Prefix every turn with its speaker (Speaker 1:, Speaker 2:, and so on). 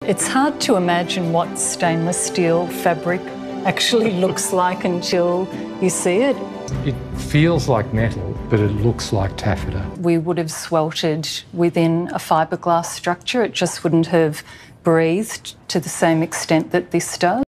Speaker 1: It's hard to imagine what stainless steel fabric actually looks like until you see it.
Speaker 2: It feels like metal, but it looks like taffeta.
Speaker 1: We would have sweltered within a fiberglass structure. It just wouldn't have breathed to the same extent that this does.